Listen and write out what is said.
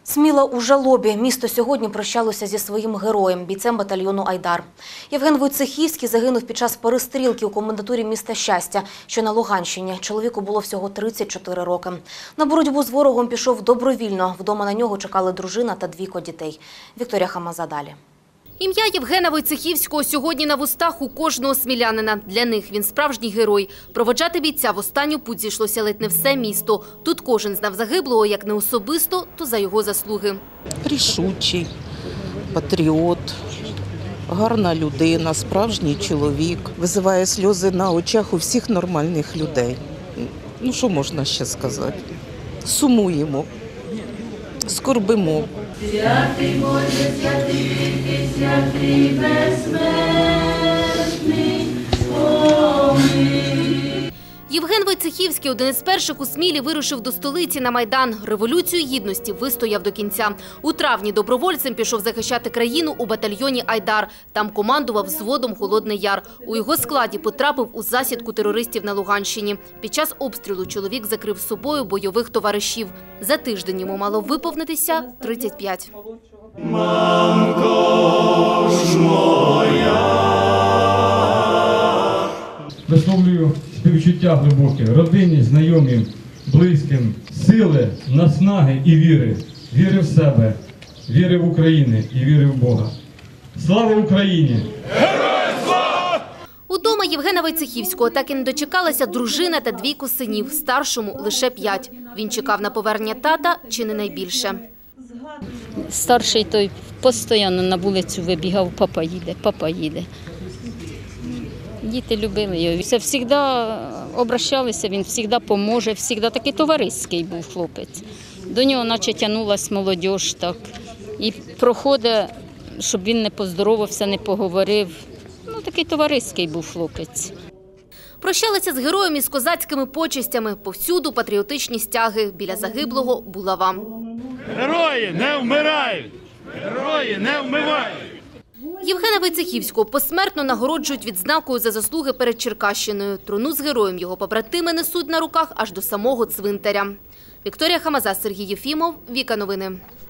Сміла у жалобі. Місто сьогодні прощалося зі своїм героєм, бійцем батальйону «Айдар». Євген Войцехівський загинув під час перестрілки у комендатурі міста Щастя, що на Луганщині. Чоловіку було всього 34 роки. На боротьбу з ворогом пішов добровільно. Вдома на нього чекали дружина та 2 дітей. Вікторія Хамаза далі. Ім'я Євгена Войцехівського сьогодні на вустах у кожного смілянина. Для них він справжній герой. Проводжати бійця в останню путь зійшлося ледь не все місто. Тут кожен знав загиблого як не особисто, то за його заслуги. Рішучий, патріот, гарна людина, справжній чоловік. Визиває сльози на очах у всіх нормальних людей. Ну, що можна ще сказати? Сумуємо, скорбимо. Святий Боже, святий віки, святий безсмертний, помилуй. Євген Войцехівський, один із перших у Смілі, вирушив до столиці на Майдан. Революцію Гідності вистояв до кінця. У травні добровольцем пішов захищати країну у батальйоні «Айдар». Там командував взводом «Холодний Яр». У його складі потрапив у засідку терористів на Луганщині. Під час обстрілу чоловік закрив з собою бойових товаришів. За тиждень йому мало виповнитися 35. Мамко ж моя. Висловлюю співчуття глибоке родині, знайомим, близьким, сили, наснаги і віри. Віри в себе, віри в Україну і віри в Бога. Слава Україні! Героям слава! Удома Євгена Войцехівського так і не дочекалася дружина та 2 синів, старшому лише 5. Він чекав на повернення тата чи не найбільше. Старший той постійно на вулицю вибігав: папа їде, папа їде. Діти любили його. Все завжди обращалися, він завжди допоможе, завжди такий товариський був хлопець. До нього наче тягнулась молодь так. І проходить, щоб він не поздоровався, не поговорив. Ну, такий товариський був хлопець. Прощалися з героєм із козацькими почестями. Повсюду патріотичні стяги. Біля загиблого – булава. Герої не вмирають! Герої не вмивають! Євгена Войцехівського посмертно нагороджують відзнакою за заслуги перед Черкащиною. Труну з героєм його побратими несуть на руках аж до самого цвинтаря. Вікторія Хамаза, Сергій Єфімов, Віка Новини.